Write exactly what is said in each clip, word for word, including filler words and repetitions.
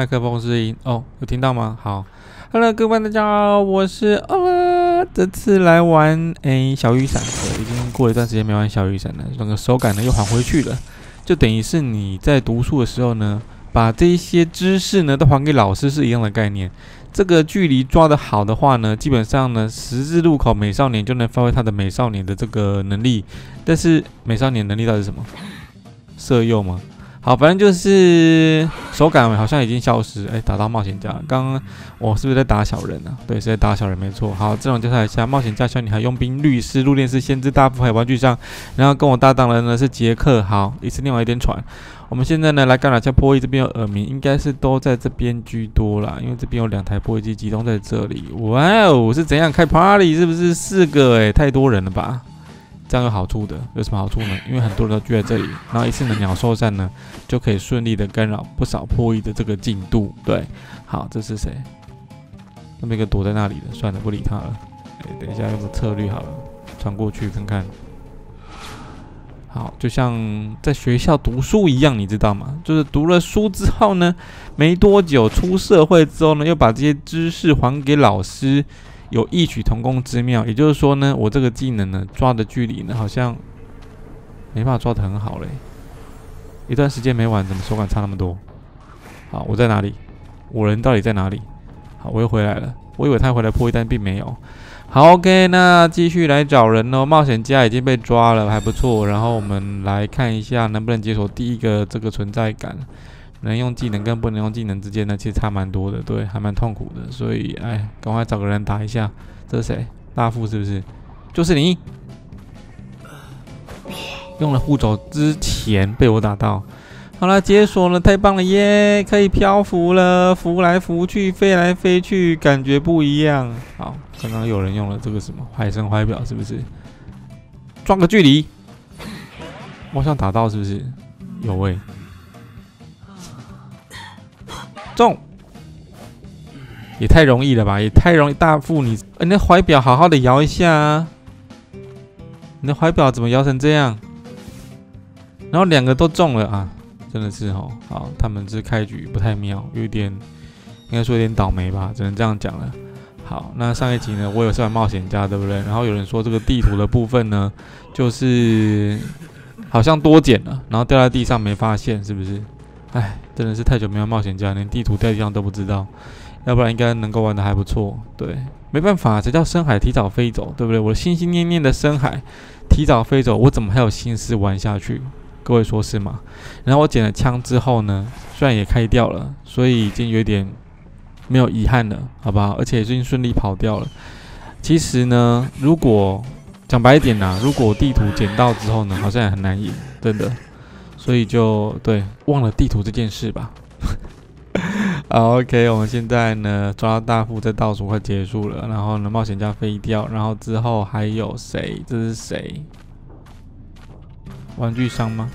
麦克风声音哦，有听到吗？好 ，Hello， 各位大家好，我是呃，这次来玩诶小雨伞，对，已经过了一段时间没玩小雨伞了，那个手感呢又还回去了，就等于是你在读书的时候呢，把这一些知识呢都还给老师是一样的概念。这个距离抓得好的话呢，基本上呢，十字路口美少年就能发挥他的美少年的这个能力。但是美少年能力到底是什么？色诱吗？好，反正就是手感好像已经消失。哎，打到冒险家，刚刚我是不是在打小人啊？对，是在打小人，没错。好，这种介绍一下：冒险家、小女孩、佣兵、律师、入殓师、先知、大夫还有玩具商。然后跟我搭档的呢是杰克。好，一次另外一点船。我们现在呢来干扰一下破译，这边有耳鸣，应该是都在这边居多啦，因为这边有两台破译机集中在这里。哇哦，是怎样开 party？ 是不是四个？哎，太多人了吧？这样有好处的，有什么好处呢？因为很多人都聚在这里，然后一次的鸟兽散呢，就可以顺利的干扰不少破译的这个进度。对，好，这是谁？那边一个躲在那里的，算了，不理他了。哎，等一下用个策略好了，传过去看看。好，就像在学校读书一样，你知道吗？就是读了书之后呢，没多久出社会之后呢，又把这些知识还给老师。有异曲同工之妙，也就是说呢，我这个技能呢抓的距离呢好像没办法抓得很好嘞。一段时间没玩，怎么手感差那么多？好，我在哪里？我人到底在哪里？好，我又回来了。我以为他回来破译，但并没有。好 ，OK， 那继续来找人哦。冒险家已经被抓了，还不错。然后我们来看一下能不能解锁第一个这个存在感。能用技能跟不能用技能之间呢，其实差蛮多的，对，还蛮痛苦的，所以哎，赶快找个人打一下。这是谁？大副是不是？就是你。用了护肘之前被我打到。好了，解锁了，太棒了耶！可以漂浮了，浮来浮去，飞来飞去，感觉不一样。好，刚刚有人用了这个什么海神怀表，是不是？抓个距离，我想打到是不是？有喂、欸。中，也太容易了吧，也太容易。大副你，你的怀表好好的摇一下啊！你的怀表怎么摇成这样？然后两个都中了啊！真的是哦，好，他们这开局不太妙，有点应该说有点倒霉吧，只能这样讲了。好，那上一集呢，我有是玩冒险家，对不对？然后有人说这个地图的部分呢，就是好像多捡了，然后掉在地上没发现，是不是？哎，真的是太久没有冒险家，连地图掉地上都不知道，要不然应该能够玩得还不错。对，没办法，这叫深海提早飞走，对不对？我心心念念的深海提早飞走，我怎么还有心思玩下去？各位说是吗？然后我捡了枪之后呢，虽然也开掉了，所以已经有点没有遗憾了，好不好？而且已经顺利跑掉了。其实呢，如果讲白一点啦，如果地图捡到之后呢，好像也很难赢，真的。所以就对，忘了地图这件事吧。好 ，OK， 我们现在呢抓到大副，在倒数快结束了。然后呢，冒险家飞掉，然后之后还有谁？这是谁？玩具商吗？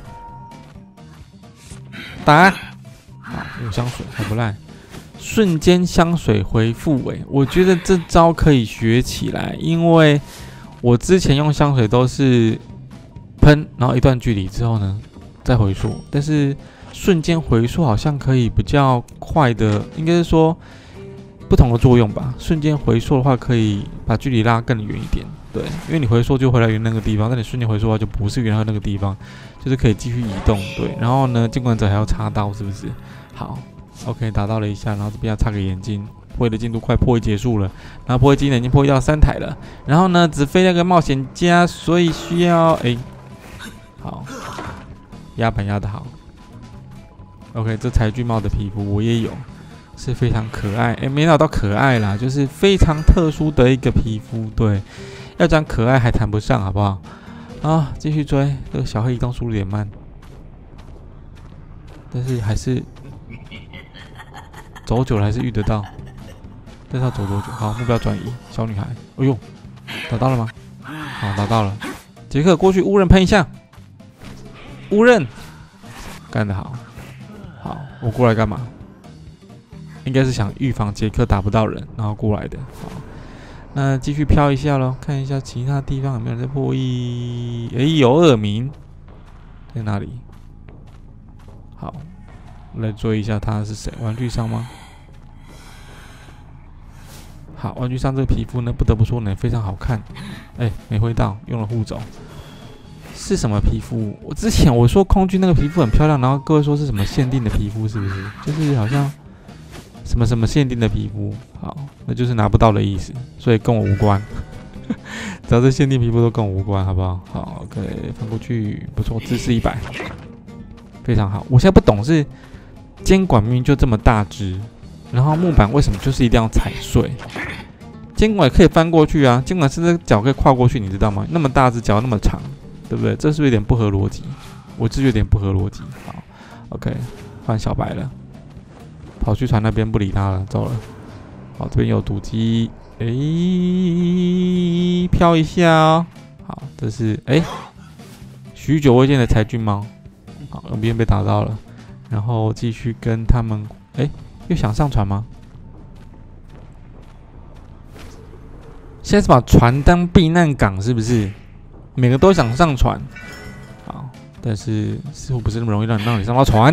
打！好，有香水，还不赖。瞬间香水回复，诶，我觉得这招可以学起来，因为我之前用香水都是喷，然后一段距离之后呢。再回溯，但是瞬间回溯好像可以比较快的，应该是说不同的作用吧。瞬间回溯的话，可以把距离拉更远一点，对，因为你回溯就回来原那个地方，但你瞬间回溯的话就不是原来那个地方，就是可以继续移动，对。然后呢，监管者还要插刀，是不是？好 ，OK， 打到了一下，然后这边要插个眼睛，破译的进度快破译结束了，然后破译机呢已经破译到三台了，然后呢只飞那个冒险家，所以需要哎，好。压板压得好 ，OK， 这柴巨帽的皮肤我也有，是非常可爱，哎，没想到可爱啦，就是非常特殊的一个皮肤，对，要讲可爱还谈不上，好不好？啊，继续追，这个小黑移动速度有点慢，但是还是走久了还是遇得到，但是要走多久？好，目标转移，小女孩，哎呦，打到了吗？好，打到了，杰克过去乌人喷一下。误认，干得好，好，我过来干嘛？应该是想预防杰克打不到人，然后过来的。好，那继续飘一下咯，看一下其他地方有没有人在破译。诶，有耳鸣，在哪里？好， 来追一下他是谁？玩具商吗？好，玩具商这个皮肤呢，不得不说呢非常好看。哎、欸，没挥到，用了护肘。是什么皮肤？我之前我说空军那个皮肤很漂亮，然后各位说是什么限定的皮肤，是不是？就是好像什么什么限定的皮肤。好，那就是拿不到的意思，所以跟我无关。只要是限定皮肤都跟我无关，好不好？好 ，OK， 翻过去，不错，姿势一百，非常好。我现在不懂是监管明明就这么大只，然后木板为什么就是一定要踩碎？监管也可以翻过去啊，监管甚至脚可以跨过去，你知道吗？那么大只脚那么长，对不对？这是不是有点不合逻辑？我是有点不合逻辑。好 ，OK， 换小白了，跑去船那边不理他了，走了。好，这边有毒鸡。哎，飘一下哦。好，这是哎，许久未见的柴郡猫。好，右边被打到了，然后继续跟他们。哎，又想上船吗？现在是把船当避难港，是不是？每个都想上船。好，但是似乎不是那么容易让你让你上到船。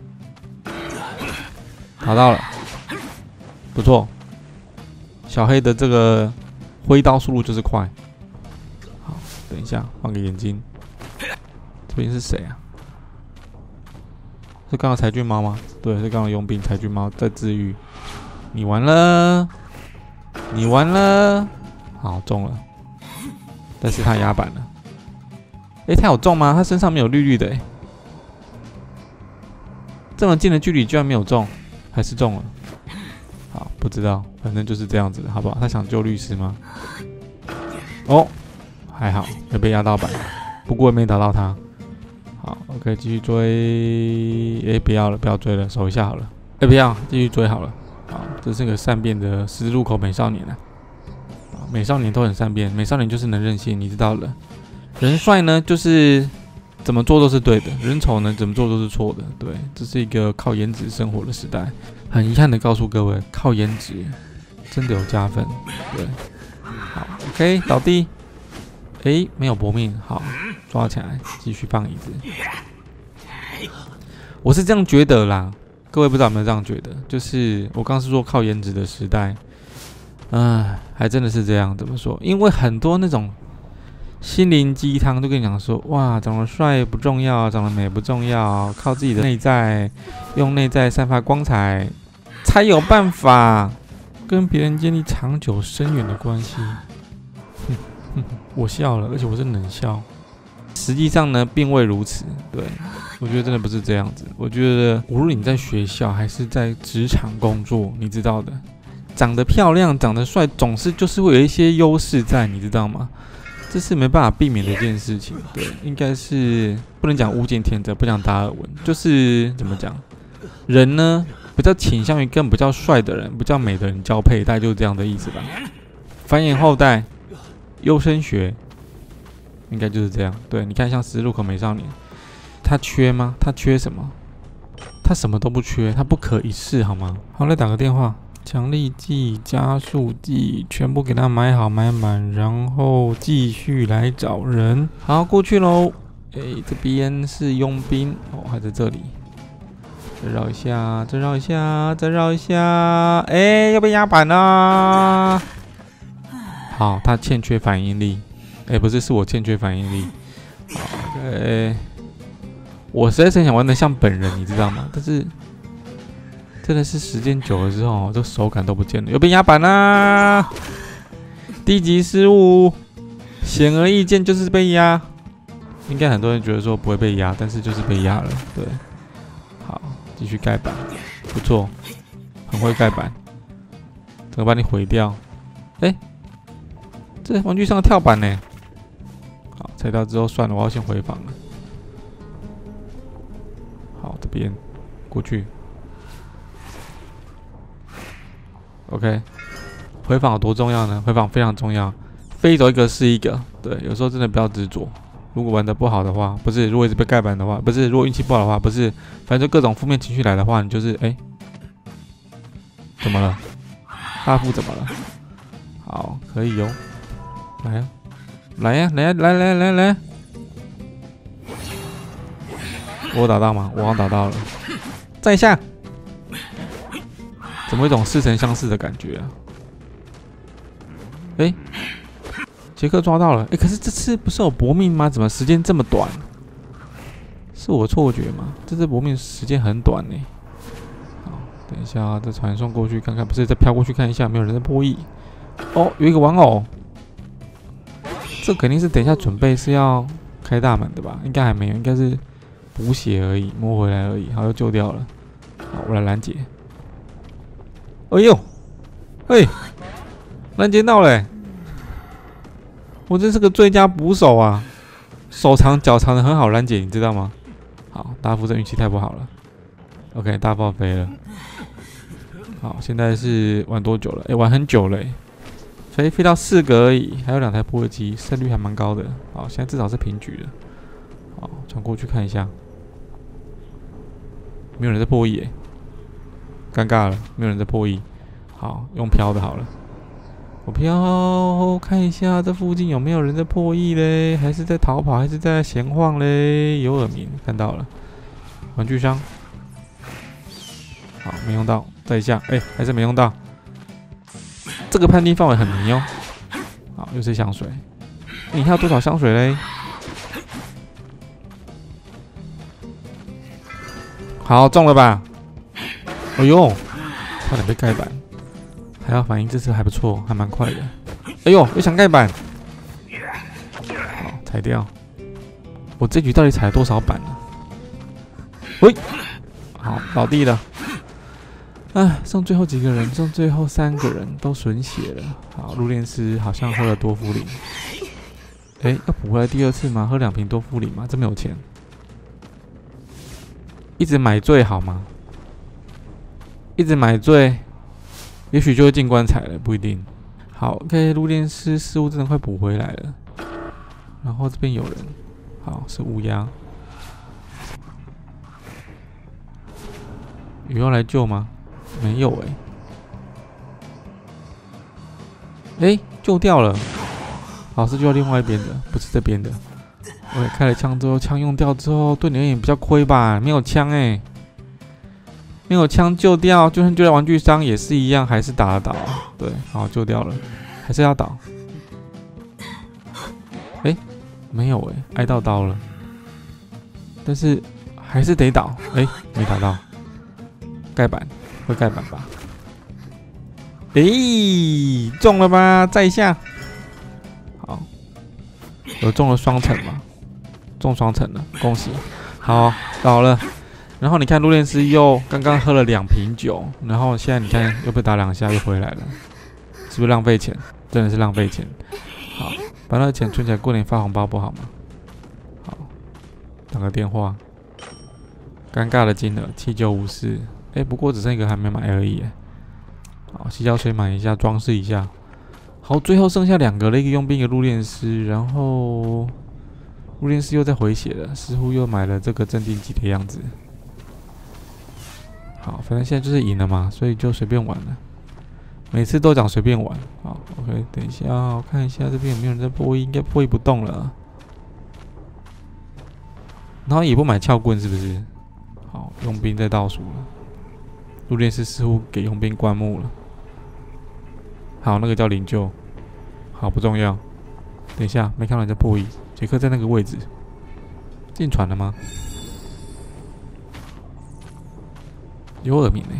打到了，不错。小黑的这个挥刀速度就是快。好，等一下换个眼睛。这边是谁啊？是刚刚柴郡猫吗？对，是刚刚佣兵柴郡猫在治愈。你完了，你完了。好，中了，但是他压板了。哎、欸，他有中吗？他身上没有绿绿的、欸。这么近的距离居然没有中，还是中了？好，不知道，反正就是这样子，好不好？他想救律师吗？哦，还好，没被压到板，不过也没打到他。好 ，OK， 继续追。哎、欸，不要了，不要追了，守一下好了。哎、欸，不要，继续追好了。好，这是个善变的十字路口美少年啊。美少年都很善变，美少年就是能任性，你知道的。人帅呢，就是怎么做都是对的；人丑呢，怎么做都是错的。对，这是一个靠颜值生活的时代。很遗憾的告诉各位，靠颜值真的有加分。对，好 ，OK， 倒地。哎，没有搏命，好，抓起来，继续放椅子。我是这样觉得啦，各位不知道有没有这样觉得？就是我刚是说靠颜值的时代。唉，还真的是这样。怎么说？因为很多那种心灵鸡汤都跟你讲说，哇，长得帅不重要，长得美不重要，靠自己的内在，用内在散发光彩，才有办法跟别人建立长久深远的关系。哼哼，我笑了，而且我是冷笑。实际上呢，并未如此。对，我觉得真的不是这样子。我觉得无论你在学校还是在职场工作，你知道的。长得漂亮、长得帅，总是就是会有一些优势在，你知道吗？这是没办法避免的一件事情。对，应该是不能讲物竞天择，不讲达尔文，就是怎么讲，人呢比较倾向于跟比较帅的人、比较美的人交配，大概就是这样的意思吧。繁衍后代、优生学，应该就是这样。对，你看像十字路口美少年，他缺吗？他缺什么？他什么都不缺，他不可一世，好吗？好，来打个电话。强力剂、加速剂，全部给他买好买满，然后继续来找人。好，过去喽。哎，这边是佣兵哦，还在这里。再绕一下，再绕一下，再绕一下。哎，要被压板啦！好，他欠缺反应力。哎，不是，是我欠缺反应力。好，哎，我实在是很想玩得像本人，你知道吗？但是。真的是时间久了之后，这手感都不见了，又被压板啦！低级失误，显而易见就是被压。应该很多人觉得说不会被压，但是就是被压了。对，好，继续盖板，不错，很会盖板，整个把你毁掉。哎、欸，这玩具上的跳板呢？好，踩到之后算了，我要先回防了。好，这边过去。OK， 回访有多重要呢？回访非常重要，飞走一个是一个。对，有时候真的不要执着。如果玩得不好的话，不是；如果一直被盖板的话，不是；如果运气不好的话，不是。反正就各种负面情绪来的话，你就是哎、欸，怎么了？大副怎么了？好，可以哟、哦，来呀、啊，来呀、啊，来呀、啊，来来来来，我有打到吗？我好像打到了。 在下。怎么有一种似曾相识的感觉啊？哎、欸，杰克抓到了。哎、欸，可是这次不是有搏命吗？怎么时间这么短？是我错觉吗？这次搏命时间很短呢。好，等一下、啊，再传送过去看看，不是再飘过去看一下，有没有人在破译？哦，有一个玩偶。这肯定是等一下准备是要开大门的吧？应该还没有，应该是补血而已，摸回来而已。好，又救掉了。好，我来拦截。哎呦，嘿，拦截到了、欸！我真是个最佳捕手啊，手长脚长的很好拦截，你知道吗？好，大夫这运气太不好了。OK， 大炮飞了。好，现在是玩多久了？哎、欸，玩很久了、欸。飞飞到四个而已，还有两台破坏机，胜率还蛮高的。好，现在至少是平局了。好，传过去看一下，没有人在破译、欸，尴尬了，没有人在破译。好，用飘的好了，我飘看一下这附近有没有人在破译嘞，还是在逃跑，还是在闲晃嘞？有耳鸣，看到了，玩具箱，好，没用到，再一下，哎、欸，还是没用到。这个判定范围很迷哦。好，又是香水。欸、你还有多少香水嘞？好，中了吧？哎呦，差点被盖板。还要反应，这次还不错，还蛮快的。哎呦，又想盖板。好，踩掉。我这局到底踩了多少板呢？喂，好，倒地了。哎，剩最后几个人，剩最后三个人都损血了。好，卢连斯好像喝了多氟林。哎、欸，要补回来第二次吗？喝两瓶多氟林吗？这么有钱，一直买醉好吗？一直买醉，也许就会进棺材了，不一定。好 ，OK， 卢连斯似乎真的快补回来了。然后这边有人，好，是乌鸦。有要来救吗？没有哎、欸，哎、欸，救掉了。好，是救到另外一边的，不是这边的。OK， 开了枪之后，枪用掉之后，对你而言比较亏吧？没有枪哎、欸，没有枪救掉，就算救到玩具商也是一样，还是打得倒。对，好，救掉了，还是要倒。哎、欸，没有哎、欸，挨到刀了，但是还是得倒。哎、欸，没打到，盖板。会盖板吧？诶、欸，中了吧？在下。好，有中了双层嘛？中双层了，恭喜！好，倒了。然后你看，卢连斯又刚刚喝了两瓶酒，然后现在你看又被打两下又回来了，是不是浪费钱？真的是浪费钱。好，把那个钱存起来，过年发红包不好吗？好，打个电话。尴尬的金额七九五四。哎、欸，不过只剩一个还没买而已。好，洗脚水买一下，装饰一下。好，最后剩下两个了，一个佣兵，一个卢连斯。然后卢连斯又在回血了，似乎又买了这个镇定剂的样子。好，反正现在就是赢了嘛，所以就随便玩了。每次都讲随便玩。好 ，OK， 等一下，我看一下这边有没有人在破译，应该破译不动了。然后也不买撬棍，是不是？好，佣兵在倒数了。卢连斯似乎给佣兵灌木了。好，那个叫灵柩。好，不重要。等一下，没看到人家破译。杰克在那个位置。进船了吗？有耳鸣呢、欸。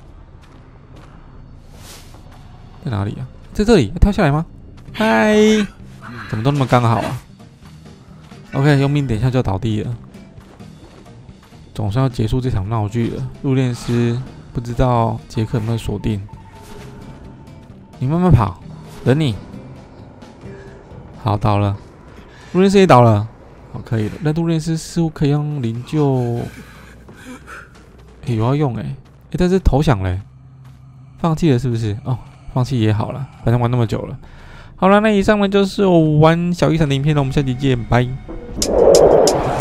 在哪里啊？在这里，要跳下来吗？嗨，怎么都那么刚好啊 ？OK， 佣兵等一下就要倒地了。总算要结束这场闹剧了。卢连斯不知道杰克有没有锁定。你慢慢跑，等你。好，倒了。卢连斯也倒了。好，可以了。那卢连斯似乎可以用灵柩，欸、有要用哎、欸，哎、欸，但是投降了、欸，放弃了是不是？哦，放弃也好了，反正玩那么久了。好了，那以上呢就是我玩小雨伞的影片了，我们下期见，拜。